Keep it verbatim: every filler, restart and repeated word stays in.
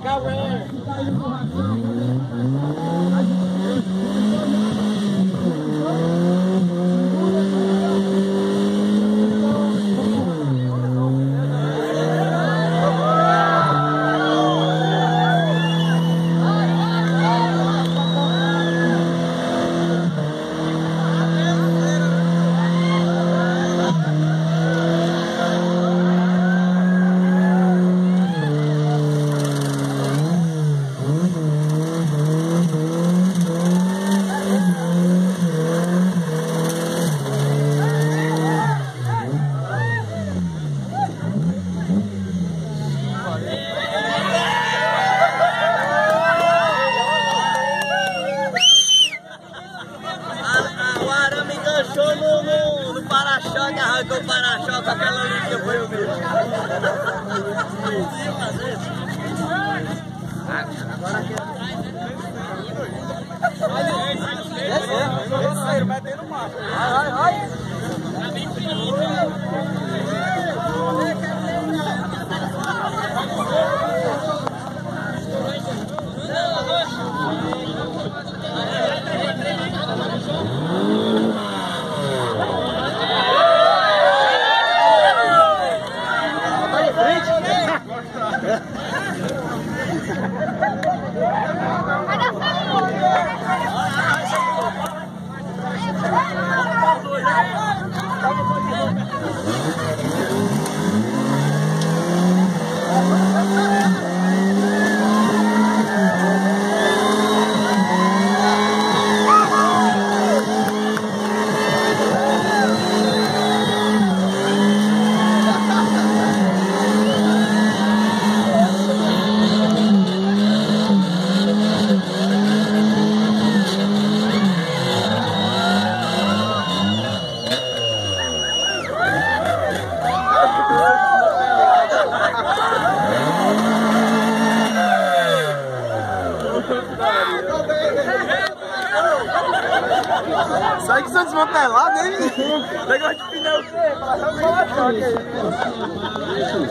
O arame enganchou no, no, no para-choque, arrancou o para-choque, aquela linha foi o mesmo. Agora aqui. Desceram, metendo o mato. Ai, ai, ai. Sai que você desmantelado, hein? Negócio de pneu.